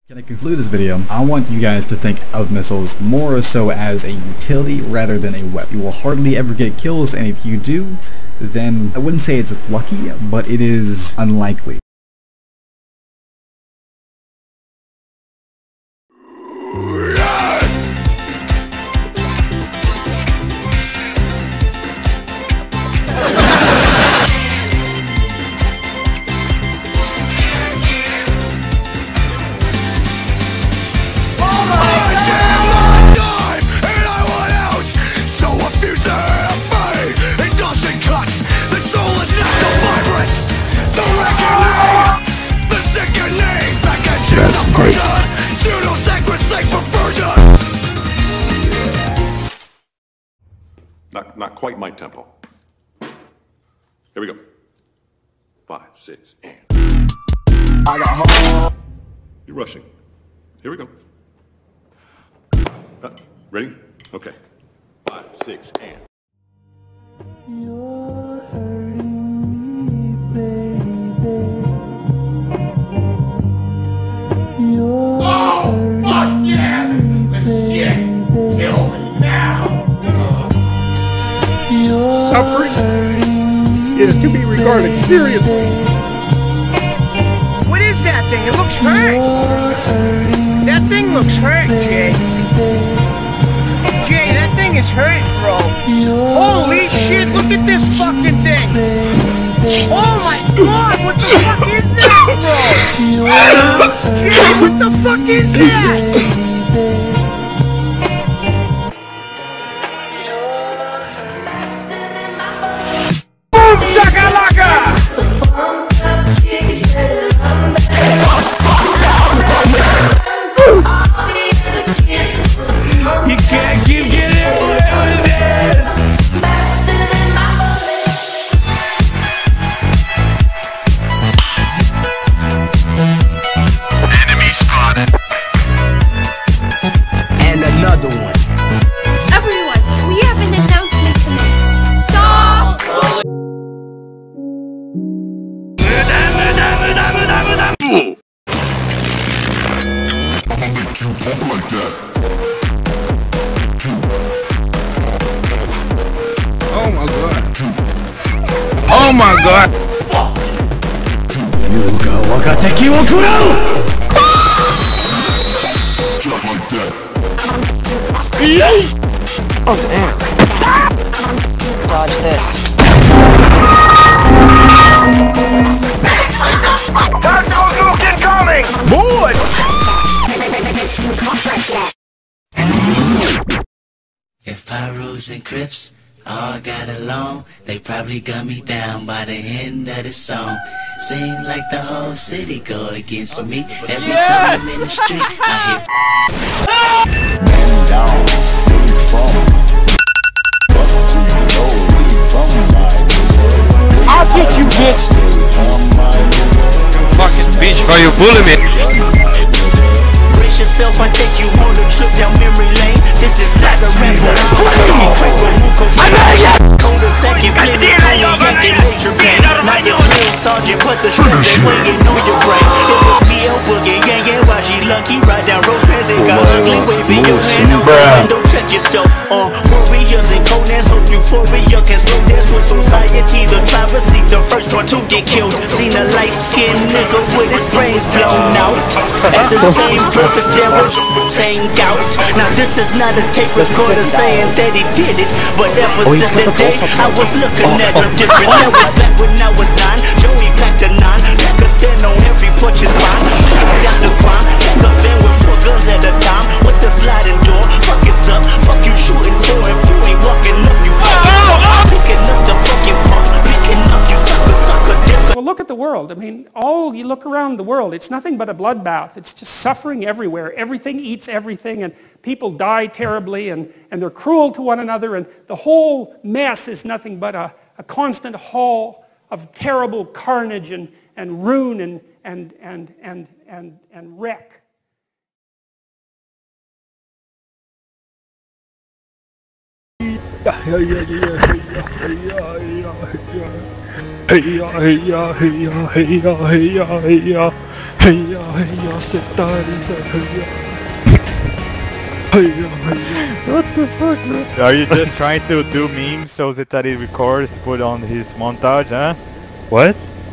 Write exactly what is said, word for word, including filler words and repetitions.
Can I conclude this video? I want you guys to think of missiles more so as a utility rather than a weapon. You will hardly ever get kills, and if you do, then I wouldn't say it's lucky, but it is unlikely. That's great. Not, not quite my tempo. Here we go. Five, six, and. I got home. You're rushing. Here we go. Uh, ready? Okay. Five, six, and. You're hurting me, baby. You're Oh, fuck yeah! This is the shit! Kill me now! Suffering is to be regarded seriously. What is that thing? It looks hurt. That thing looks hurt, Jay. Jay, that thing is hurt, bro. Holy shit, look at this fucking thing. Oh my god, what the fuck is that, bro? Jay, what the fuck is that? You can't keep getting away with it! Enemy spotted. And another one. Everyone, we have an announcement to make. Stop! Like that. Oh my god. Oh my god. Just like that. Oh damn. Dodge this. Tactical nuke incoming! Boy! If Pyros and Crips all got along, they probably gun me down by the end of the song. Seem like the whole city go against me. Every time I'm in the street, I hear Man down, where you from? What do you know where you from, my nigga? I'll get you, bitch! Fucking bitch, bro, you bully me. brace yourself, I take you on a trip down memory lane. This is not a ramble. I'm not yet. Cold a second, plenty cognac and major pain. Not your drill sergeant, but the stress that weighing on your brain. It was me, El Boogie, yeah, yeah, why she lucky? Ride down Rosecrans and got ugly, waving your hand out the window. Check yourself, uh, warriors and Conan's hope euphoria can slow dance with society. The driver seat, the first one to get killed. Seen a light-skinned nigga with his brains blown out. At the same purpose, there was saying gout. Now this is not a tape recorder saying that he did it, but ever since that day, I was looking at him different. That was back when I was nine. Joey packed a nine. Pack a stand on every porch is fine. Down the crime. Pack a van with four guns at a time. With the sliding door. Fuck it's up. Fuck you shooting for. If you ain't walking up, you fucking picking up the fucking pump. Picking up you sucker, sucker, dipper. Well, look at the world. I mean, all you look around the world, it's nothing but a bloodbath. It's just suffering everywhere. Everything eats everything, and people die terribly, and, and they're cruel to one another, and the whole mess is nothing but a, a constant haul of terrible carnage and, and ruin and, and, and, and, and, and wreck. Hey ya, hey ya, hey ya, hey ya, hey ya, hey ya. Heya, heya, setari, heya. Heya, heya. What the fuck, bro? Are you just trying to do memes so that he records, put on his montage, huh? What?